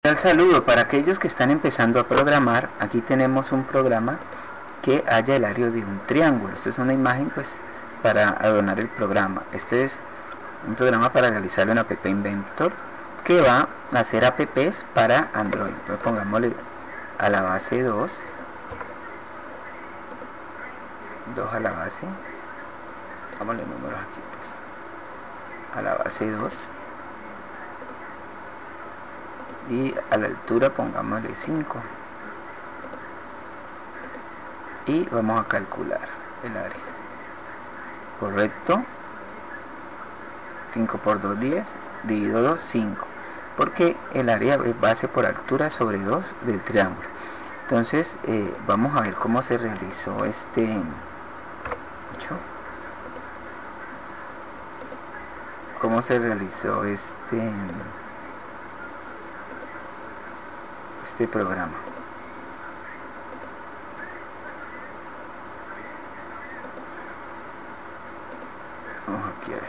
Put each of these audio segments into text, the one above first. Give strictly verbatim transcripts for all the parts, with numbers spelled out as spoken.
El saludo para aquellos que están empezando a programar. Aquí tenemos un programa que halla el área de un triángulo. Esto es una imagen pues para adornar el programa. Este es un programa para realizarlo en App Inventor que va a hacer apps para Android. Entonces, pongámosle a la base dos, dos a la base, pongámosle números aquí pues, a la base dos, y a la altura pongámosle cinco, y vamos a calcular el área. Correcto, cinco por dos, diez, dividido dos, cinco, porque el área es base por altura sobre dos del triángulo. Entonces eh, vamos a ver cómo se realizó este cómo se realizó este este programa. Vamos aquí a ver.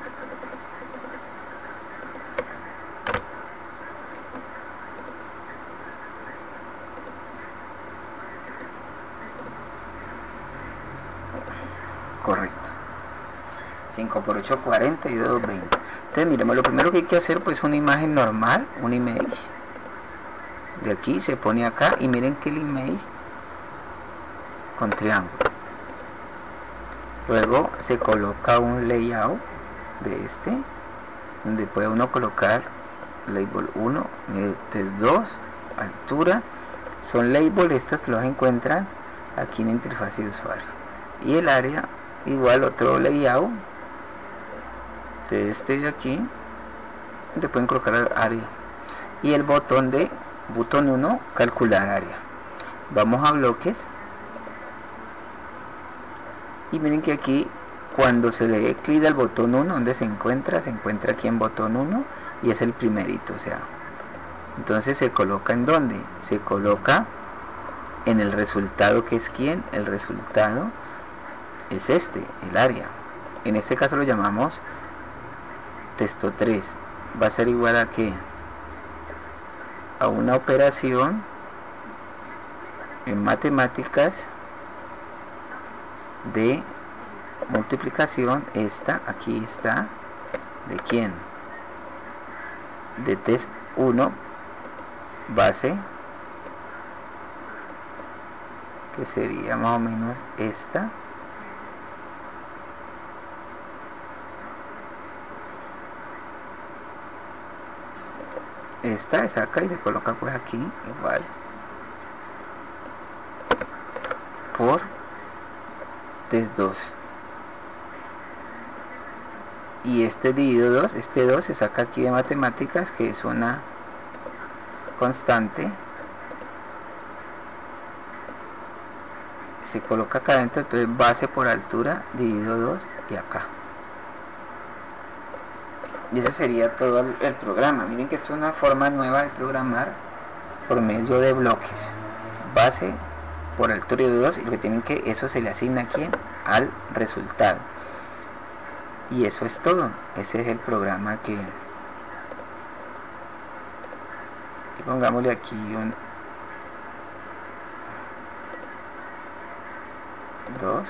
Correcto. cinco por ocho, cuarenta y dos, veinte. Entonces miremos, lo primero que hay que hacer pues una imagen normal, un image. De aquí se pone acá y miren que el image con triángulo. Luego se coloca un layout de este, donde puede uno colocar label uno, test dos, altura. Son labels, estos los encuentran aquí en interfaz de usuario. Y el área, igual otro layout de este de aquí, donde pueden colocar el área. Y el botón de botón uno, calcular área. Vamos a bloques. Y miren que aquí cuando se le dé clic al botón uno, donde se encuentra, se encuentra aquí en botón uno y es el primerito, o sea, entonces se coloca en donde, se coloca en el resultado, que es quién, el resultado es este, el área. En este caso lo llamamos texto tres. Va a ser igual a que a una operación en matemáticas de multiplicación. Esta aquí está de quién, de test uno base, que sería más o menos esta, esta es acá y se coloca pues aquí igual por test dos, y este dividido dos, este dos se saca aquí de matemáticas, que es una constante, se coloca acá adentro. Entonces base por altura dividido dos y acá, y ese sería todo el, el programa. Miren que esto es una forma nueva de programar por medio de bloques, base por altura de dos, y lo que tienen que, eso se le asigna aquí al resultado, y eso es todo. Ese es el programa que, y pongámosle aquí un dos,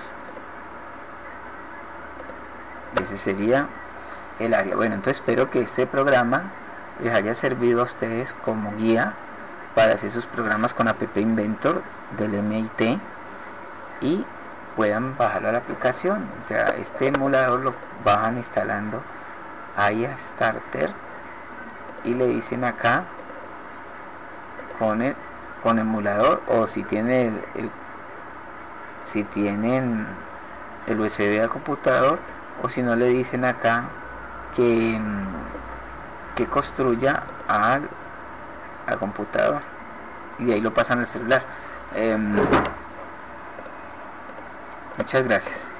y ese sería el área. Bueno, entonces espero que este programa les haya servido a ustedes como guía para hacer sus programas con App Inventor del M I T y puedan bajar a la aplicación. O sea, este emulador lo bajan instalando A I A Starter y le dicen acá con el con emulador, o si tiene el, el si tienen el U S B al computador, o si no le dicen acá que, que construya al, al computador, y de ahí lo pasan al celular. Eh, muchas gracias.